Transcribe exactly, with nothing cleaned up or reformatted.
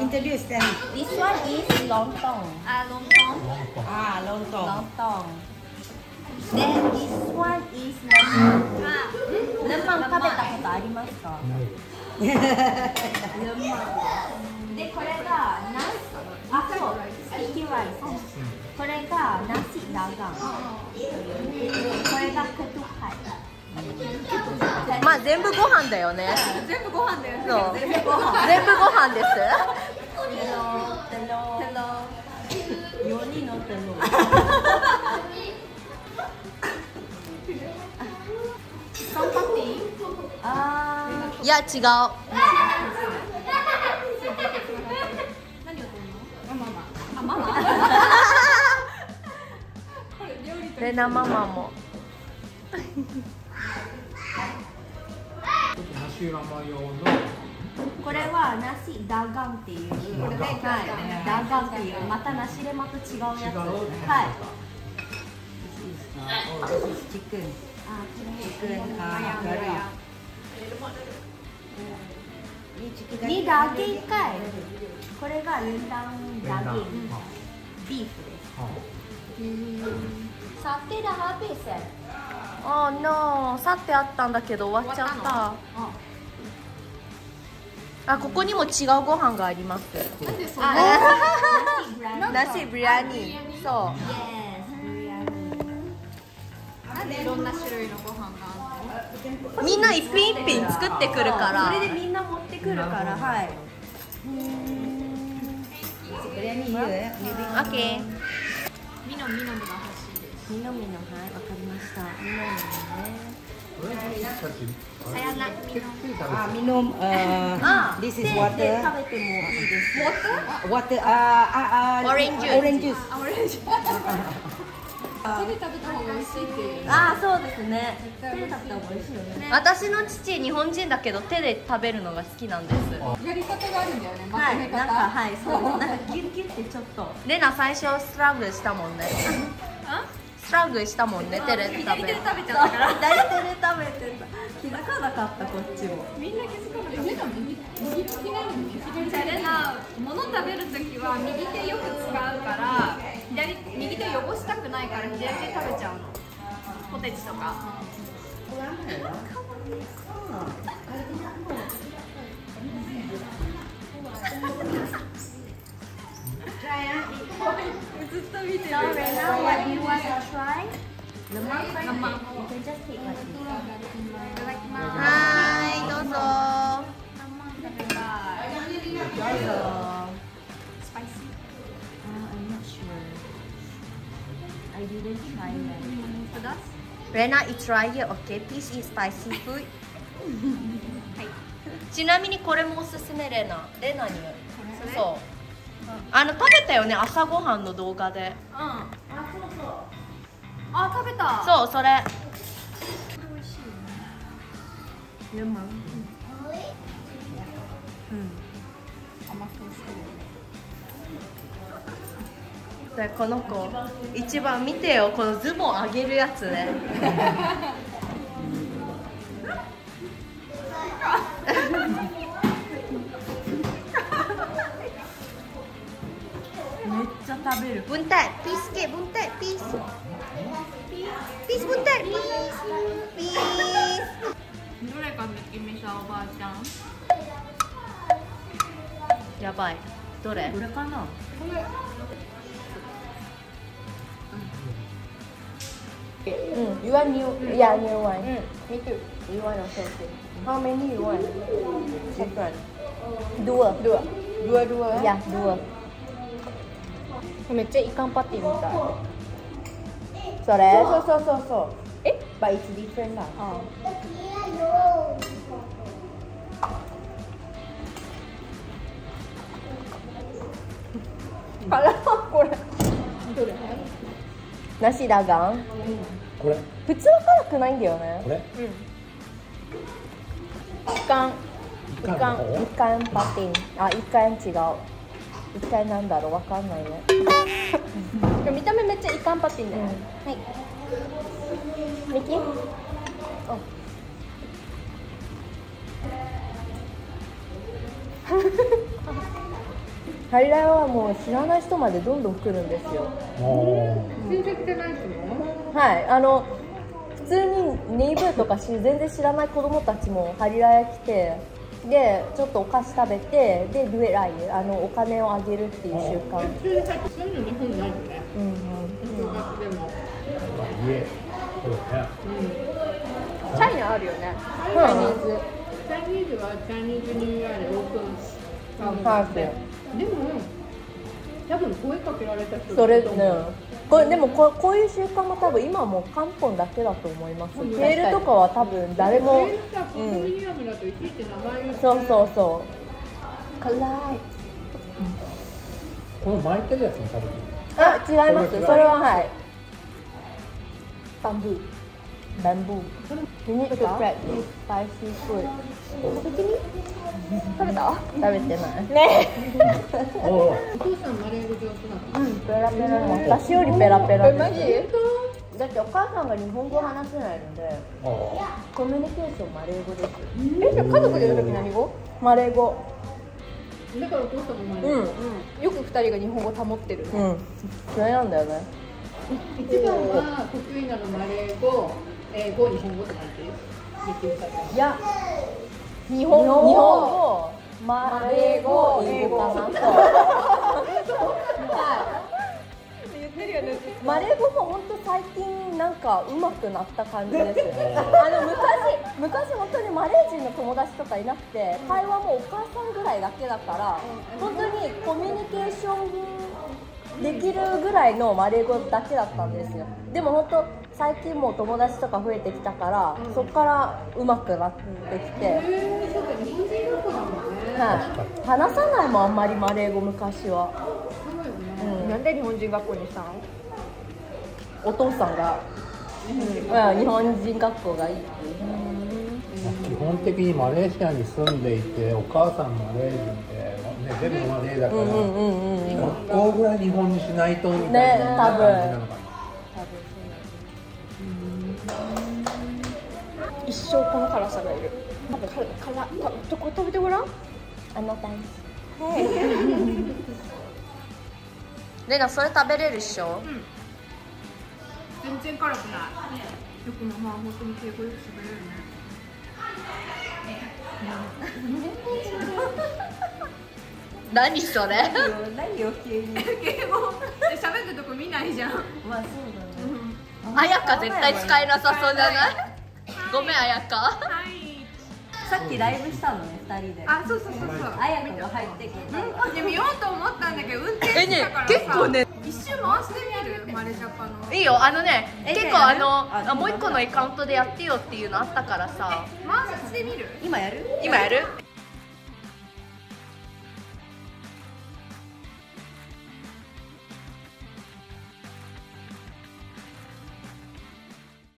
introduce them. This one is lontong. Ah, lontong. Ah, lontong. Lontong. Then this one is lemang. Ah, lemang 食べたことありますか？lemang。でこれがナス。あ、そう。スティッキーライス。これがナシダガン。これがケトハイ。まあ全部ご飯だよね。 全部ご飯だよね。 そう。 全部ご飯。 全部ご飯です。 テロテロ。 よにんのテロ。 カンパティ？ ああ。いや違う。 何を取るの？ママ。あ、ママ。これ料理と。 レナママも。これはナシダガンっていう、これで、はい、ダガンっていうまたナシレマと違うやつ。はい。チキン。あ、チキン。あ、ガリ。にダゲンかい。これがレンダンダゲン。ビーフです。サテラハベセ。あー、no、さってあったんだけど終わっちゃった。あ、ここにも違うご飯があります。 なんでそんな？ ナシブリアニ。そう。 なんでいろんな種類のご飯があるの？ みんな一品一品作ってくるから。それでみんな持ってくるから、はい。ブリアニいる？オッケー。 ミノミノミが欲しいです。 ミノミノ、はい、わかりました。ミノミノね。 さやな、 Ah, minum. Uh, あ、 this で is で water. 食べてもいいです。 Water. Ah, ah, ah. Orange juice. Orange juice. あ、オレンジ。手で食べた方が美味しいっていう。 ああ、そうですね。手で食べた方が美味しいよね。私の父、日本人だけど手で食べるのが好きなんです。 やり方があるんだよね。まはい、 とめ方。 なんか、はい、そう、なんかギュッギュッてちょっと。レナ最初ストラグルしたもんね。ストラグルしたもんね、手で食べ。 左手で食べちゃったから。 左手で食べてた。気づかなかった、こっちも。 みんな気づかない。目が右右利きなのに左手。レナ、物食べるときは右手よく使うから左右手汚したくないから左手食べちゃうの。ポテチとか。ずっと見てる。 So Rena, what do you want to try? Lemang. Lemang. You can just take like this. いただきます。 はーい、どうぞ。 食べたい。 どうぞ。 スパイシー。 Uh, I'm not sure. I didn't try that. So that's Rena, it's right here. Okay, please eat spicy food. はい。 ちなみにこれもおすすめ、レナ。レナに。 それそう。あの食べたよね、朝ごはんの動画で。 うん。あ、そうそう。あ、食べた。 そう、それ。 これ美味しいよね。 レモン。うん。 甘くて好き。 でこの子一番見てよ、このズボン上げるやつね。めっちゃ食べる。ブンタイ、ピースケ、ブンタイ、ピース。ピースブンタイ、ピース。ピース。 どれかめきみさおばあちゃん。 やばい。どれ？どれかな。 これ。 うん。You want new? Yeah, new one. Me too. You want also? How many you want? Second. Dua. Dua. Dua dua. Yeah, dua. めっちゃイカンパティみたい。それ？そうそうそうそう。え？ But it's different だ。あら、これ。どれ？ナシダガン。 これ普通は辛くないんだよね。 これうん。イカン。イカン。イカンパティン。あ、イカン違う。一体なんだろう、わかんないね。見た目めっちゃイカンパティンだよね。はい。ミキ？お。 ハリライはもう知らない人までどんどん来るんですよ。 親戚じゃない人も？ はい、あの普通にネイバーとかし全然知らない子供たちもハリライ来て、でちょっとお菓子食べて、でデュエライあのお金をあげるっていう習慣。 そういうの日本にないよね。 うんうん。 小学でも。 家そうね。 チャイナあるよね。チャイニーズ。 チャイニーズはチャイニーズニューイヤーでオープンハーフ。 でも多分声かけられた人それね。これでもここういう習慣も多分今もう漢方だけだと思います。ケールとかは多分誰も。 ケールさ、コンドミニアムだといちいち名前言って。 そうそうそう。辛い。 この巻いてるやつも食べてる。 あ、違います。それははい。バンブー。バンブー。You need to prep this spicy food. 食べてみ？食べた？食べてない。ね。 おお父さんマレー語上手なの？ うん、ペラペラ。私よりペラペラ。え、マジ？だってお母さんが日本語を話せないので、コミュニケーションマレー語です。え、じゃあ家族でいる時何語？マレー語。 だからお父さんもマレー語。 うん。よく二人が日本語保ってる。うん。それなんだよね。 一番は得意なのマレー語、英語、日本語って感じ？ いや、日本語、日本語、マレー語、英語かな。マレー語も本当最近なんか上手くなった感じです。あの昔昔本当にマレー人の友達とかいなくて、会話もお母さんぐらいだけだから本当にコミュニケーションできるぐらいのマレー語だけだったんですよ。でも本当最近もう友達とか増えてきたから、うん、そこから上手くなってきて、 へー、そうか、日本人学校だもんね。 はい、話さないもんあんまりマレー語昔は。 そうよね、 うん、 なんで日本人学校にしたの？ お父さんが、うん、日本人学校がいいっていう。 基本的にマレーシアに住んでいて、お母さんマレー人で、ね、全部マレーだから、学校ぐらい日本にしないとみたいな感じなのかな。 一生この辛さがいる。なんか辛辛どこ食べてごらん。 あなたに。 レナそれ食べれるっしょ？うん。 全然辛くない。よくもまあ本当に敬語よく喋れるね。 何それ？ 何を急に。 敬語で喋るとこ見ないじゃん。 まあそうだね。 あやか絶対使えなさそうじゃない？ごめんあやか。 はい。 さっきライブしたのね、二人で。 あ、そうそうそうそう。 あやかが入ってきて。 うん、で見ようと思ったんだけど運転してたからさ。 結構ね。 一周回してみるマレジャパの。 いいよ、あのね、結構あのあもう一個のアカウントでやってよっていうのあったからさ。 回してみる？ 今やる？ 今やる？